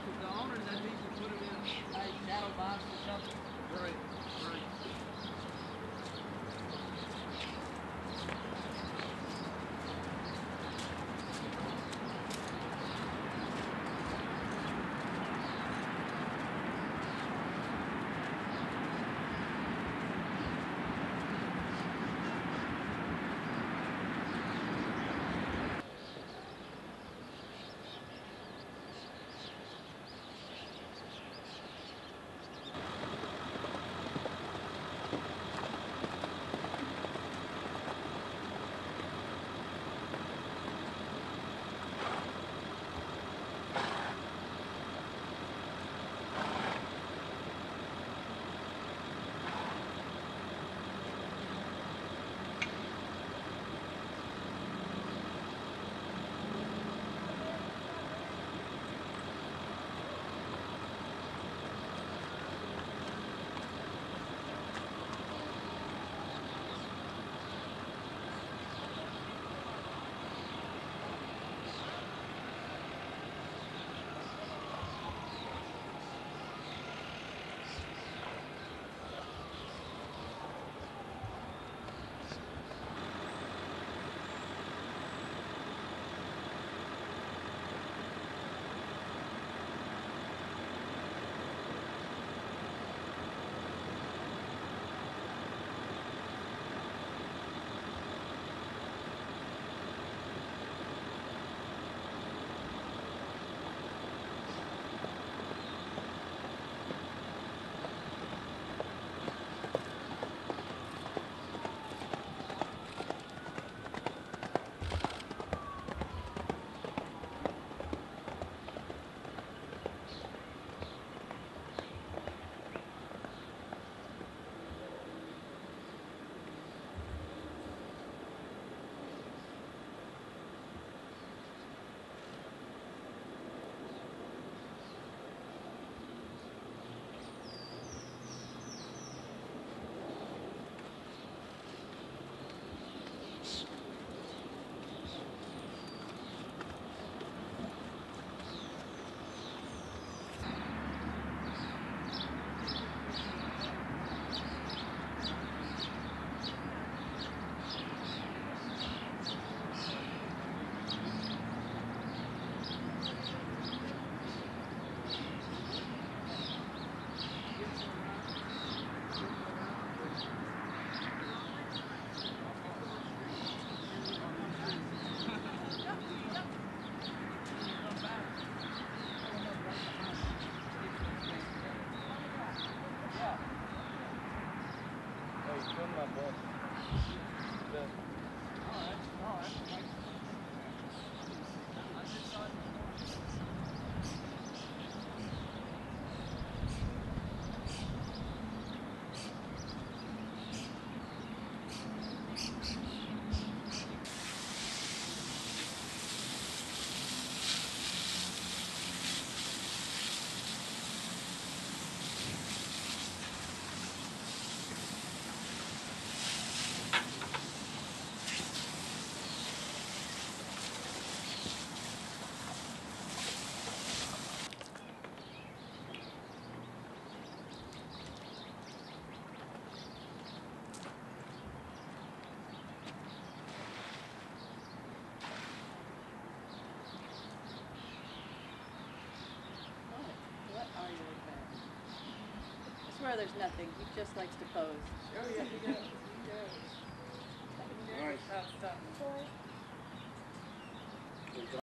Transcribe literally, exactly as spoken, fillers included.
the owner that needs to put them in a shadow box or something. Right, right. Film my boss. The Alright, alright. I just saw it What are your advantages? I swear there's nothing. He just likes to pose. Oh yeah, he does. He does. Nice. Stop, stop.